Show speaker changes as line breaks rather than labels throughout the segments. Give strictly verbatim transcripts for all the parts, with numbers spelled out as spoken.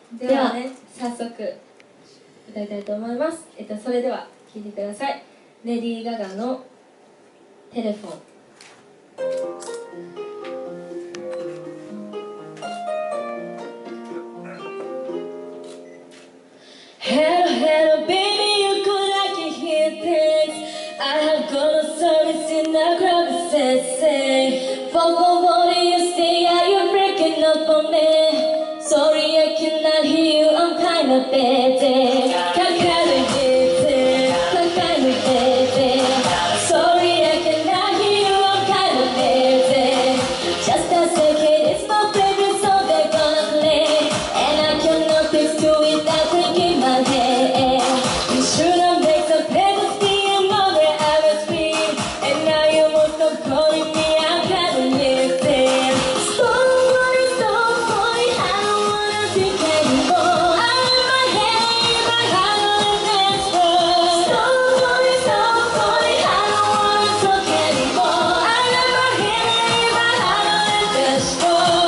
ではね、早速歌いたいと思います。えっと、それでは聴いてください。レディー・ガガのテレフォン。Hello, hello, baby, you could I can hear things. I have got a service in the crowd that says, say, for what do you say? Are you breaking up on me? Sorry, I cannot hear you, I'm kinda busy. Can't kinda busy, can't kinda busy. Sorry, I cannot hear you, I'm kinda busy. Just a second, it's my favorite song they're gonna play, and I cannot fix to it without thinking my head. You shouldn't make the penalty and know where I was been, and now you won't stop calling me, I'm kinda missing. So funny, so funny, I don't wanna think anymore. I'm in my head, in my heart on the dance floor. So funny, so funny, I don't wanna talk anymore. I'm in my head, in my heart on the dance floor.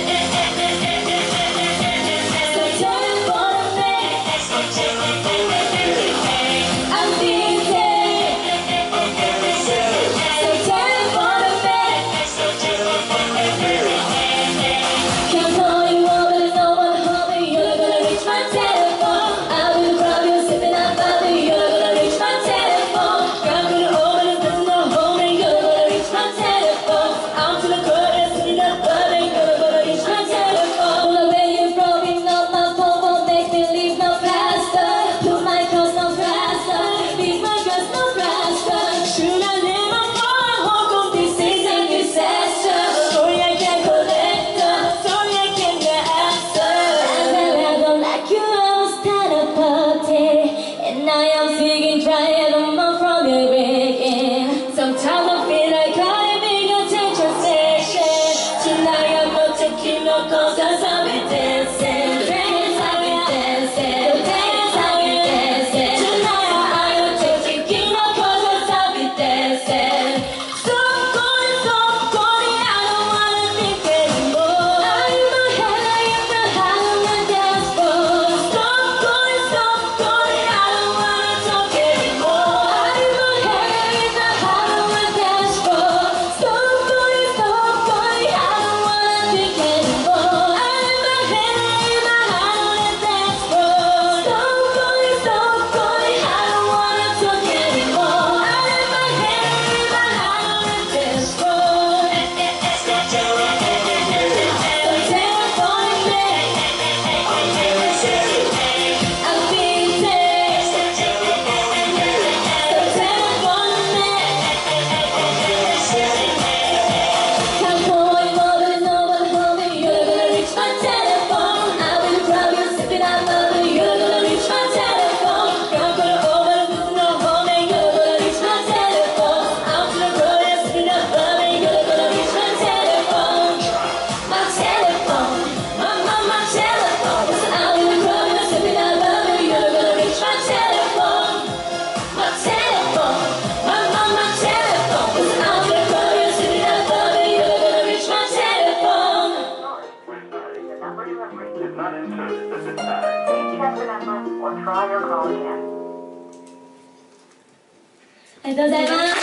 So tell me what I made. I'm busy. So tell me what I made. Can't call you over, there's no one home, and you're not gonna reach my telephone. I'll be the problem, sipping up bubble, you're not gonna reach my telephone. Can't get it over, there's no home, and you're not gonna reach my telephone. I'm to the corner, sitting up bubble, you're not gonna reach my telephone. Well, the way you're blowing up my phone won't make me leave no faster. Put my calls no faster, leave my girls no faster. Should I let my phone hold on, this is a disaster. Sorry I can't collect her, sorry I can't answer. I don't like you, I was kind of party, and now I'm feeling dry and I'm up from your ringing. Sometimes I feel like I'm being attention station. Tonight I'm not taking no calls, cause I'll be dancing. Dance, I'll be dancing. Dance, I'll be dancing. Tonight I'm not taking no calls, cause I'll be dancing. Stop calling, stop calling, I don't wanna think anymore. I'm in my head, in my heart on the dance floor. Stop calling, stop calling, I don't wanna talk anymore. I'm in my head, in my heart on the dance floor. Stop calling, stop calling, I don't wanna think anymore. I'm in my head, in my heart on the dance floor. Stop calling, stop calling, I don't wanna talk anymore. I'm in my head, in my heart on the dance floor. So telephone me. I'm busy. So telephone me. Can't call you over, there's no one home, and you're not gonna reach my telephone. I'll be the problem, sipping out bubble, you're not gonna reach my telephone. Can't call you over, there's no home, and you're not gonna reach my telephone. I'm to the road, and sipping out bubble, you're not gonna reach my telephone. My telephone, my, my, my telephone. Listen, I'm in the crowd, and sipping out bubble, you're not gonna reach my telephone. My telephone, my, my, my telephone. Listen, I'm in the crowd, and sipping out bubble, you're not gonna reach my telephone.
The number you have reached is not in service at this time. Please check the number or try your call again.
ありがとうございます。